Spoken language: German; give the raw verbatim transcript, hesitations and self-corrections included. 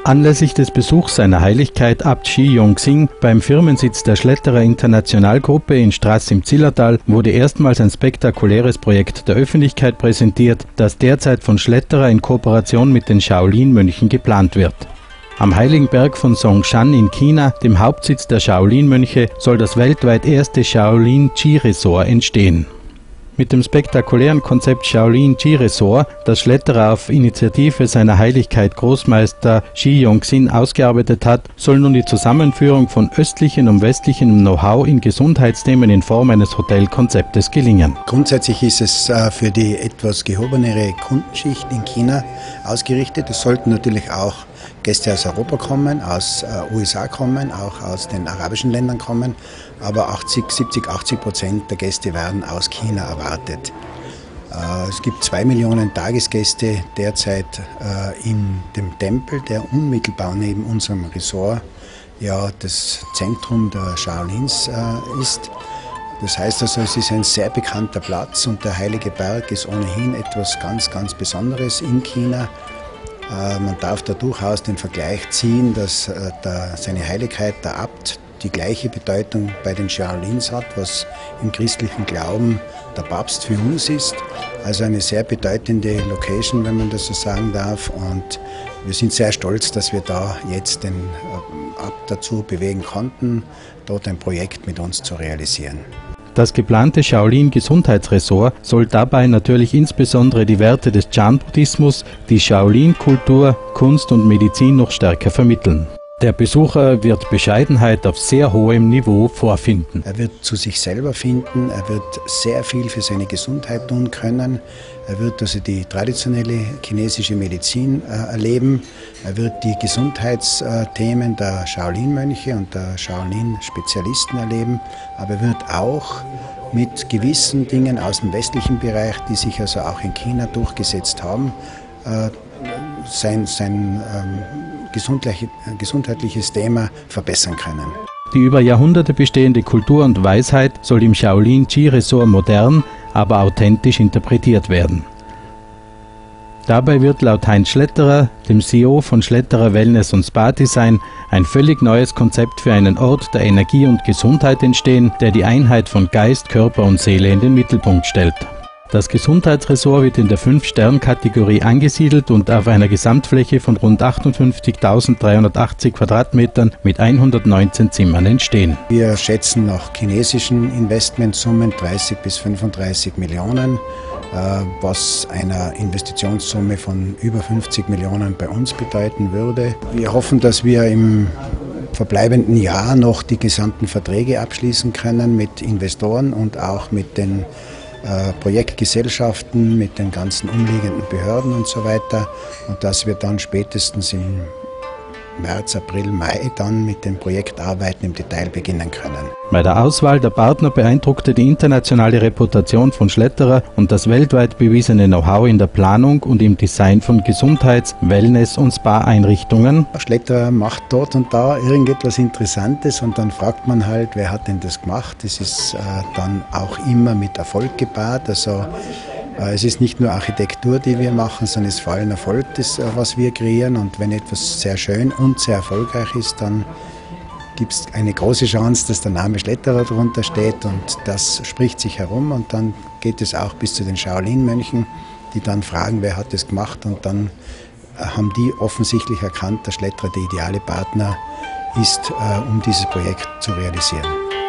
Anlässlich des Besuchs seiner Heiligkeit Abt Shi Yongxing beim Firmensitz der Schletterer Internationalgruppe in Straß im Zillertal wurde erstmals ein spektakuläres Projekt der Öffentlichkeit präsentiert, das derzeit von Schletterer in Kooperation mit den Shaolin-Mönchen geplant wird. Am Heiligen Berg von Songshan in China, dem Hauptsitz der Shaolin-Mönche, soll das weltweit erste Shaolin Ski Resort entstehen. Mit dem spektakulären Konzept Shaolin Ski Resort, das Schletterer auf Initiative seiner Heiligkeit Großmeister Shi Yongxing ausgearbeitet hat, soll nun die Zusammenführung von östlichem und westlichem Know-how in Gesundheitsthemen in Form eines Hotelkonzeptes gelingen. Grundsätzlich ist es äh, für die etwas gehobenere Kundenschicht in China ausgerichtet. Es sollten natürlich auch Gäste aus Europa kommen, aus äh, U S A kommen, auch aus den arabischen Ländern kommen, aber achtzig, siebzig, achtzig Prozent der Gäste werden aus China erwartet. Äh, es gibt zwei Millionen Tagesgäste derzeit äh, in dem Tempel, der unmittelbar neben unserem Resort ja das Zentrum der Shaolins äh, ist. Das heißt also, es ist ein sehr bekannter Platz und der Heilige Berg ist ohnehin etwas ganz, ganz Besonderes in China. Man darf da durchaus den Vergleich ziehen, dass der, seine Heiligkeit, der Abt, die gleiche Bedeutung bei den Shaolins hat, was im christlichen Glauben der Papst für uns ist. Also eine sehr bedeutende Location, wenn man das so sagen darf. Und wir sind sehr stolz, dass wir da jetzt den Abt dazu bewegen konnten, dort ein Projekt mit uns zu realisieren. Das geplante Shaolin-Gesundheitsressort soll dabei natürlich insbesondere die Werte des Chan-Buddhismus, die Shaolin-Kultur, Kunst und Medizin noch stärker vermitteln. Der Besucher wird Bescheidenheit auf sehr hohem Niveau vorfinden. Er wird zu sich selber finden, er wird sehr viel für seine Gesundheit tun können. Er wird also die traditionelle chinesische Medizin äh, erleben. Er wird die Gesundheitsthemen der Shaolin-Mönche und der Shaolin-Spezialisten erleben. Aber er wird auch mit gewissen Dingen aus dem westlichen Bereich, die sich also auch in China durchgesetzt haben, äh, sein, sein ähm, gesundheitliches Thema verbessern können. Die über Jahrhunderte bestehende Kultur und Weisheit soll im Shaolin Ski Resort modern, aber authentisch interpretiert werden. Dabei wird laut Heinz Schletterer, dem C E O von Schletterer Wellness und Spa Design, ein völlig neues Konzept für einen Ort der Energie und Gesundheit entstehen, der die Einheit von Geist, Körper und Seele in den Mittelpunkt stellt. Das Gesundheitsressort wird in der fünf Stern Kategorie angesiedelt und auf einer Gesamtfläche von rund achtundfünfzigtausenddreihundertachtzig Quadratmetern mit hundertneunzehn Zimmern entstehen. Wir schätzen nach chinesischen Investmentsummen dreißig bis fünfunddreißig Millionen, was einer Investitionssumme von über fünfzig Millionen bei uns bedeuten würde. Wir hoffen, dass wir im verbleibenden Jahr noch die gesamten Verträge abschließen können mit Investoren und auch mit den Projektgesellschaften, mit den ganzen umliegenden Behörden und so weiter, und dass wir dann spätestens im März, April, Mai dann mit den Projektarbeiten im Detail beginnen können. Bei der Auswahl der Partner beeindruckte die internationale Reputation von Schletterer und das weltweit bewiesene Know-how in der Planung und im Design von Gesundheits-, Wellness- und Spa-Einrichtungen. Schletterer macht dort und da irgendetwas Interessantes und dann fragt man halt, wer hat denn das gemacht? Das ist äh, dann auch immer mit Erfolg gepaart. Also es ist nicht nur Architektur, die wir machen, sondern es ist vor allem Erfolg, das, was wir kreieren. Und wenn etwas sehr schön und sehr erfolgreich ist, dann gibt es eine große Chance, dass der Name Schletterer darunter steht. Und das spricht sich herum. Und dann geht es auch bis zu den Shaolin-Mönchen, die dann fragen, wer hat das gemacht. Und dann haben die offensichtlich erkannt, dass Schletterer der ideale Partner ist, um dieses Projekt zu realisieren.